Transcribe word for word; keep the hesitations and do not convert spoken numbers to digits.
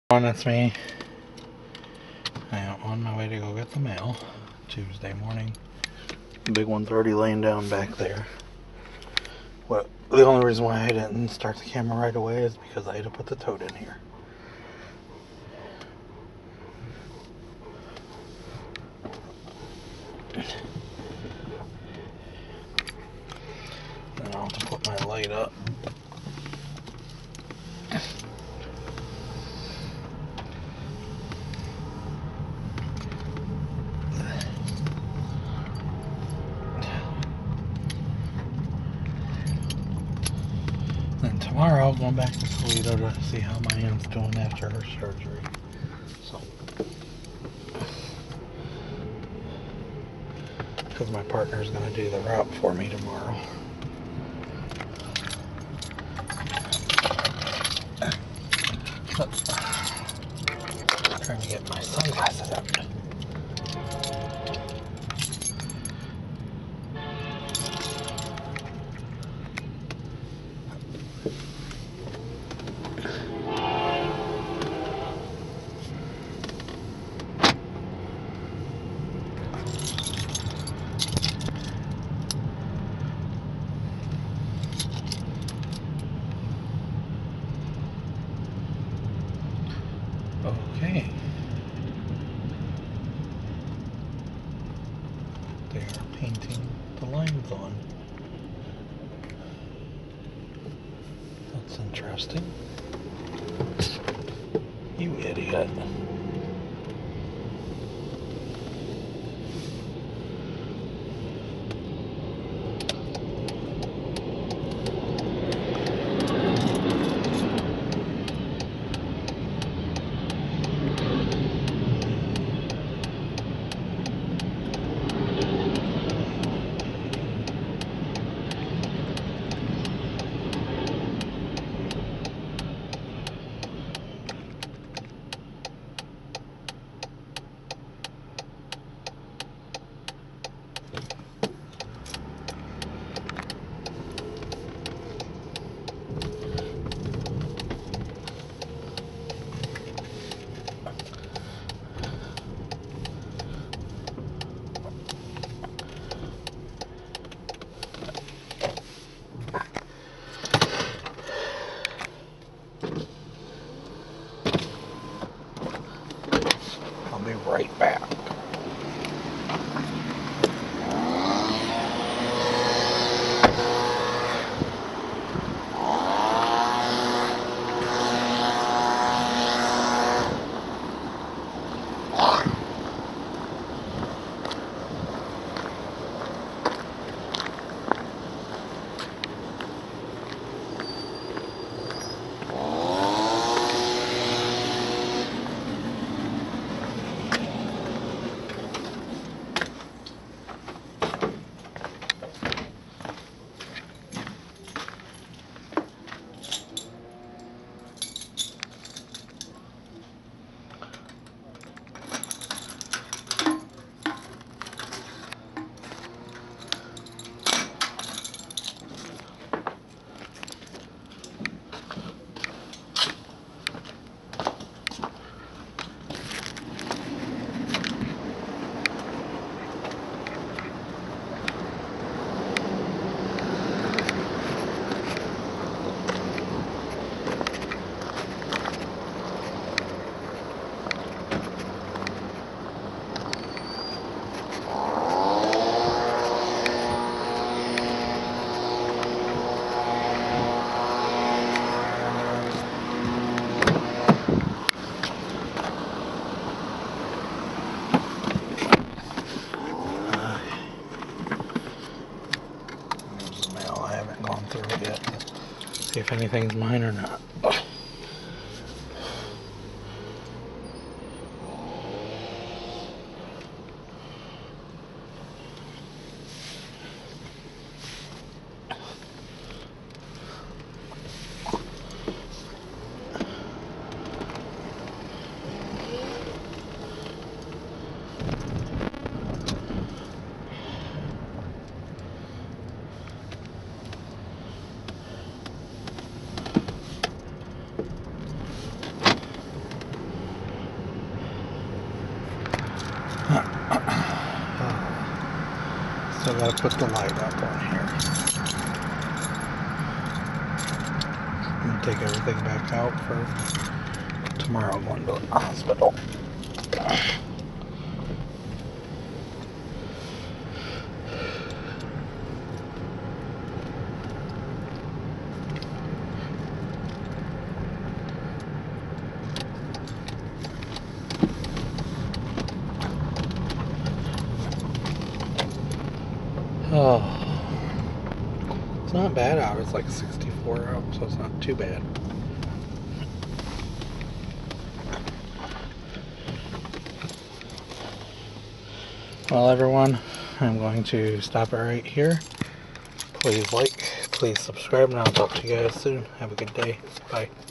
On, it's me. I am on my way to go get the mail Tuesday morning. The big one's already laying down back there. Well, the only reason why I didn't start the camera right away is because I had to put the tote in here. Then I'll have to put my light up. Then tomorrow, going back to Toledo to see how my aunt's doing after her surgery. So, because my partner's going to do the route for me tomorrow. But, I'm trying to get my sunglasses out. Okay. They are painting the lines on. That's interesting. You idiot. I'll be right back. See if anything's mine or not. gotta put the light up on here. And take everything back out for tomorrow going to the hospital. Oh, it's not bad out. It's like sixty-four out, so it's not too bad. Well, everyone, I'm going to stop it right here. Please like, please subscribe, and I'll talk to you guys soon. Have a good day. Bye.